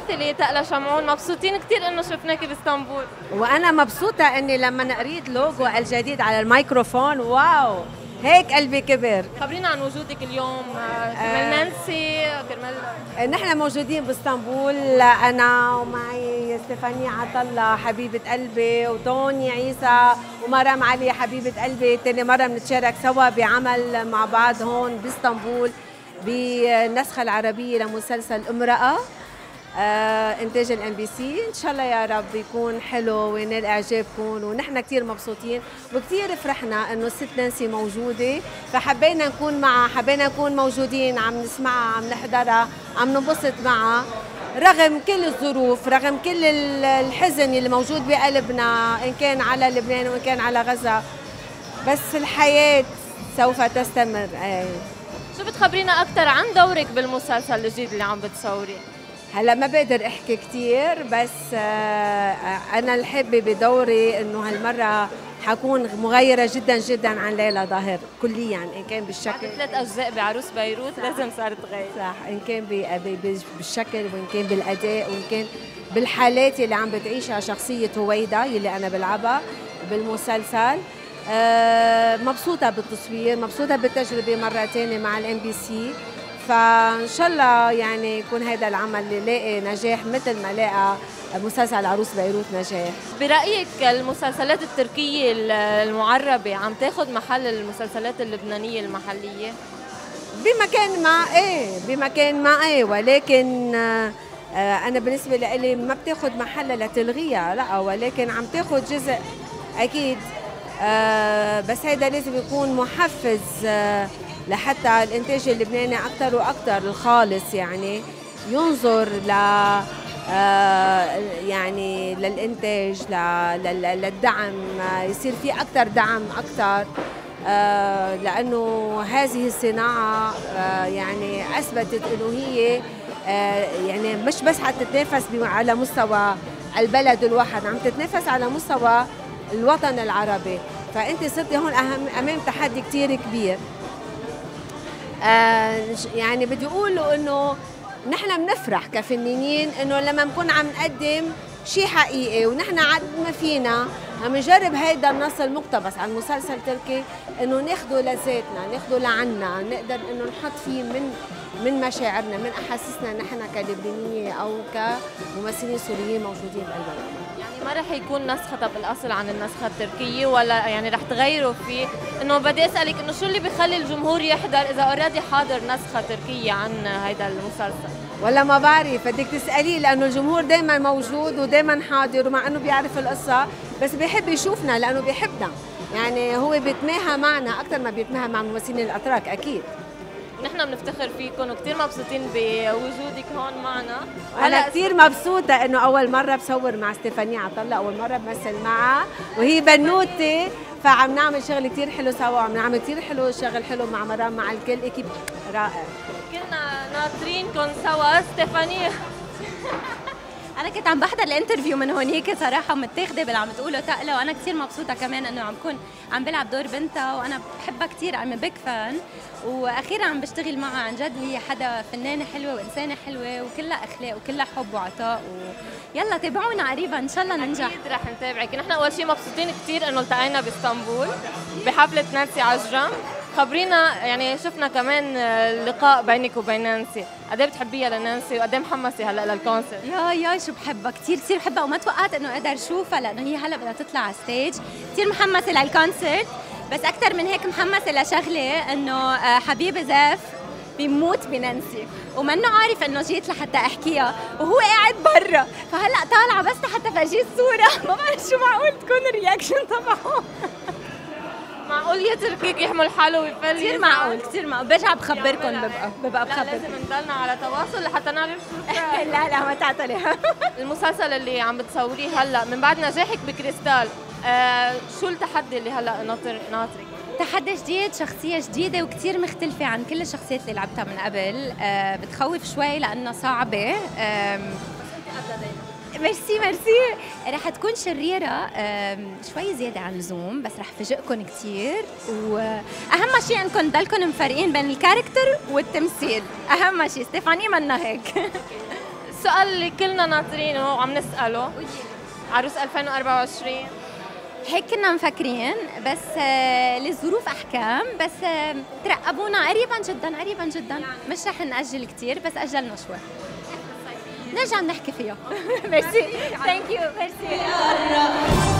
الممثلة تقلا شمعون، مبسوطين كثير انه شفناكي باسطنبول. وانا مبسوطه اني لما قريت لوجو الجديد على الميكروفون، واو هيك قلبي كبر. خبرينا عن وجودك اليوم كرمال نانسي، كرمال نحن موجودين باسطنبول، انا ومعي ستيفاني عطله حبيبه قلبي، وتوني عيسى، ومرام علي حبيبه قلبي. تاني مره بنتشارك سوا بعمل مع بعض هون باسطنبول بالنسخه العربيه لمسلسل امراه، انتاج الMBC. ان شاء الله يا رب يكون حلو وينال اعجابكم، ونحن كثير مبسوطين وكثير فرحنا انه الست نانسي موجوده، فحبينا نكون معها، حبينا نكون موجودين عم نسمعها، عم نحضرها، عم ننبسط معها رغم كل الظروف، رغم كل الحزن اللي موجود بقلبنا، ان كان على لبنان وان كان على غزه، بس الحياه سوف تستمر. شو بتخبرينا اكثر عن دورك بالمسلسل الجديد اللي عم بتصوريه؟ هلا ما بقدر احكي كثير، بس انا الحابه بدوري انه هالمره حكون مغيره جدا جدا عن ليلى ظاهر كليا، ان كان بالشكل. 3 اجزاء بعروس بيروت لازم صارت تغير. صح، ان كان بالشكل، وان كان بالاداء، وان كان بالحالات اللي عم بتعيشها شخصيه هويدا اللي انا بلعبها بالمسلسل. مبسوطه بالتصوير، مبسوطه بالتجربه مره ثانيه مع الMBC، فان شاء الله يعني يكون هذا العمل يلاقي نجاح مثل ما لاقى مسلسل عروس بيروت نجاح. برايك المسلسلات التركيه المعربه عم تاخذ محل المسلسلات اللبنانيه المحليه؟ بمكان ما بمكان ما ولكن انا بالنسبه لي ما بتاخذ محلها لتلغيها، لا، ولكن عم تاخذ جزء اكيد، بس هذا لازم يكون محفز لحتى الانتاج اللبناني اكثر واكثر الخالص، يعني ينظر ل يعني للانتاج، للدعم، يصير في اكثر دعم اكثر، لانه هذه الصناعه يعني اثبتت انه هي يعني مش بس حتتنافس على مستوى البلد الواحد، عم تتنافس على مستوى الوطن العربي، فانت صرتي هون امام تحدي كثير كبير. يعني بدي اقول انه نحن بنفرح كفنانين انه لما نكون عم نقدم شيء حقيقي، ونحن عد ما فينا عم نجرب هيدا النص المقتبس عن مسلسل تركي انه ناخده لذاتنا، ناخده لعنا، نقدر انه نحط فيه من مشاعرنا، من احاسيسنا نحن كلبنانيه او كممثلين سوريين موجودين بالبلد. يعني ما رح يكون نسخة بالاصل عن النسخة التركية، ولا يعني رح تغيروا فيه؟ انه بدي اسالك انه شو اللي بيخلي الجمهور يحضر اذا اوريدي حاضر نسخة تركية عن هيدا المسلسل؟ ولا ما بعرف، بدك تساليه، لانه الجمهور دائما موجود ودائما حاضر، ومع انه بيعرف القصه بس بيحب يشوفنا لانه بيحبنا، يعني هو بيتماهى معنا اكثر ما بيتماهى مع الممثلين الاتراك اكيد. نحن بنفتخر فيكم وكثير مبسوطين بوجودك هون معنا. انا كثير مبسوطه انه اول مره بصور مع ستيفاني عطله، اول مره بمثل معها وهي بنوتي، فعم نعمل شغل كثير حلو سوا، وعم نعمل كثير حلو شغل حلو مع مرام، مع الكل اكيب رائع. كنا ناطرينكم سوا ستيفاني. انا كنت عم بحضر الانترفيو من هونيك صراحه متاخده باللي عم تقوله تقلا، وانا كثير مبسوطه كمان انه عم بلعب دور بنتها، وانا بحبها كثير، ام بيج فان، واخيرا عم بشتغل معها. عن جد هي حدا فنانه حلوه وانسانه حلوه وكلها اخلاق وكلها حب وعطاء، يلا تابعونا قريبا ان شاء الله ننجح. اكيد رح نتابعك. نحن اول شيء مبسوطين كثير انه التقينا باسطنبول بحفله نانسي عجرم. خبرينا، يعني شفنا كمان اللقاء بينك وبين نانسي، قد ايه بتحبيها لنانسي وقد ايه محمسه هلا للكونسرت؟ يا شو بحبها كثير كثير بحبها، وما توقعت انه اقدر اشوفها لانه هي هلا بدها تطلع على ستيج. كثير محمسه للكونسرت، بس اكثر من هيك محمسه لشغله انه حبيبي زاف بيموت بنانسي ومنه عارف انه جيت لحتى احكيها وهو قاعد برا، فهلا طالعه بس لحتى فرجيه الصوره. ما بعرف شو معقول تكون الرياكشن تبعه. معقول يتركك يحمل حاله ويفل؟ كثير معقول، كثير معقول. برجع بخبركم، ببقى بخبركم. لازم نضلنا على تواصل لحتى نعرف شو لا ما تعطلي. المسلسل اللي عم بتصوريه هلا من بعد نجاحك بكريستال، شو التحدي اللي هلا ناطرك؟ تحدي جديد، شخصية جديدة وكتير مختلفة عن كل الشخصيات اللي لعبتها من قبل. بتخوف شوي لأنها صعبة. ميرسي رح تكون شريرة شوي زيادة عن اللزوم، بس رح فاجئكم كتير، وأهم شيء أنكم تضلكم مفرقين بين الكاركتر والتمثيل. أهم شيء ستيفاني منا هيك. السؤال اللي كلنا ناطرينه وعم نسأله، عروس 2024 هيك كنا مفكرين، بس للظروف احكام، بس ترقبونا قريبا جدا قريبا جدا، مش رح نأجل كثير بس اجلنا شوي نرجع نحكي فيها. ميرسي، ثانك يو، ميرسي.